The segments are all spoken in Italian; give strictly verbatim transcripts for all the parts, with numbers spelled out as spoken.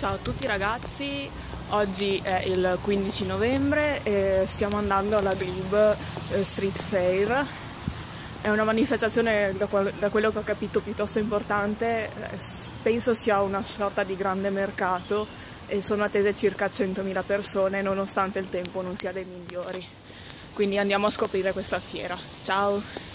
Ciao a tutti ragazzi, oggi è il quindici novembre e stiamo andando alla Glebe Street Fair. È una manifestazione, da, qual da quello che ho capito, piuttosto importante. Penso sia una sorta di grande mercato e sono attese circa centomila persone, nonostante il tempo non sia dei migliori. Quindi andiamo a scoprire questa fiera. Ciao!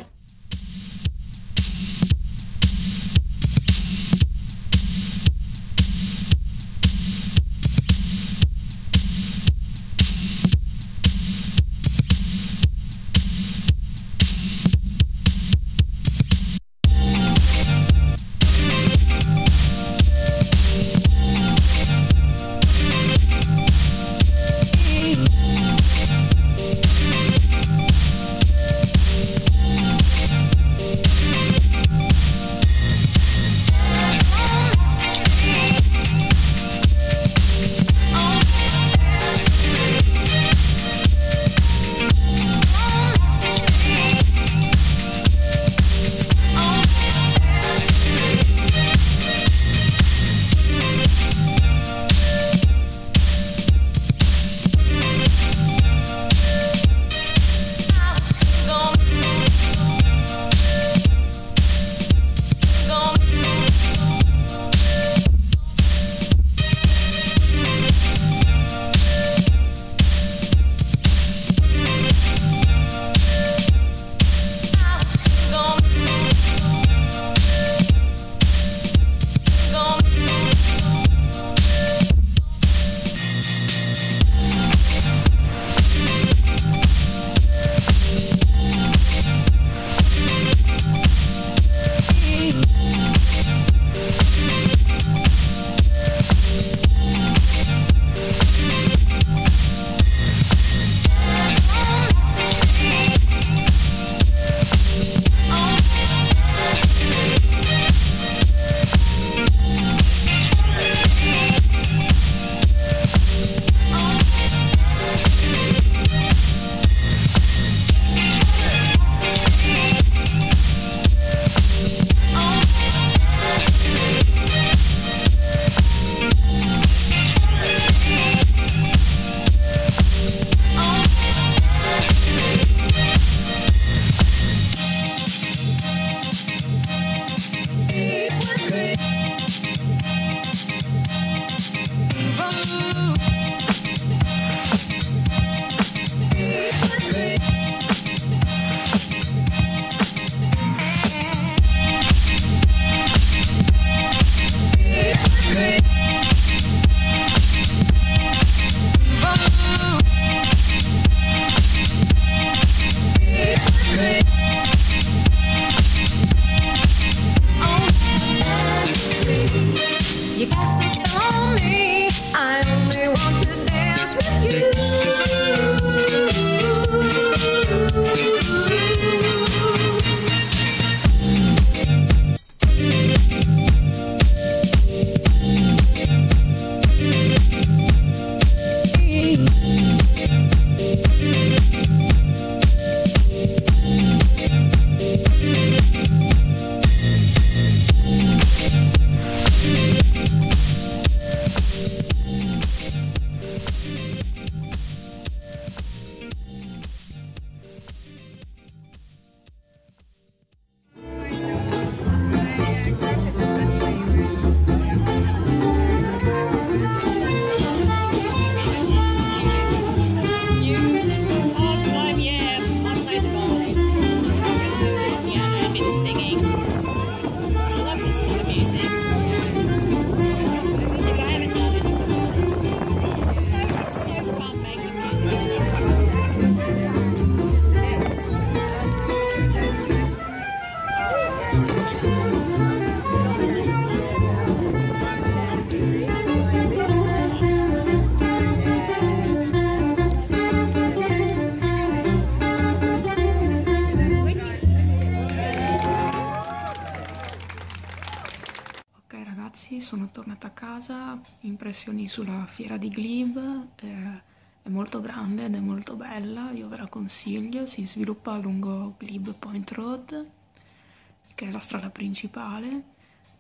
Sono tornata a casa, impressioni sulla fiera di Glebe, eh, è molto grande ed è molto bella, io ve la consiglio, si sviluppa lungo Glebe Point Road, che è la strada principale,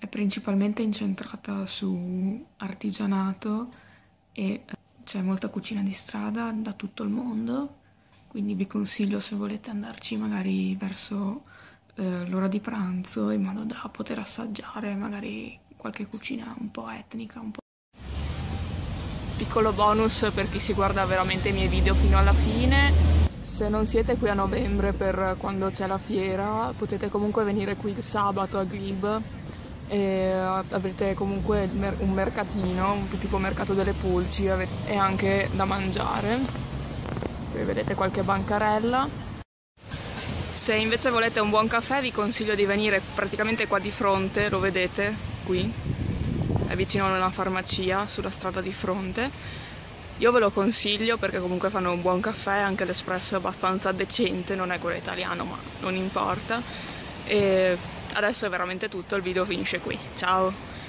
è principalmente incentrata su artigianato e c'è molta cucina di strada da tutto il mondo, quindi vi consiglio, se volete andarci magari verso eh, l'ora di pranzo, in modo da poter assaggiare magari qualche cucina un po' etnica, un po'. Piccolo bonus per chi si guarda veramente i miei video fino alla fine: se non siete qui a novembre per quando c'è la fiera, potete comunque venire qui il sabato a Glebe e avrete comunque un mercatino, un tipo mercato delle pulci, e anche da mangiare. Qui vedete qualche bancarella. Se invece volete un buon caffè, vi consiglio di venire praticamente qua di fronte, lo vedete qui, è vicino a una farmacia sulla strada di fronte. Io ve lo consiglio perché comunque fanno un buon caffè, anche l'espresso è abbastanza decente, non è quello italiano ma non importa. E adesso è veramente tutto, il video finisce qui. Ciao!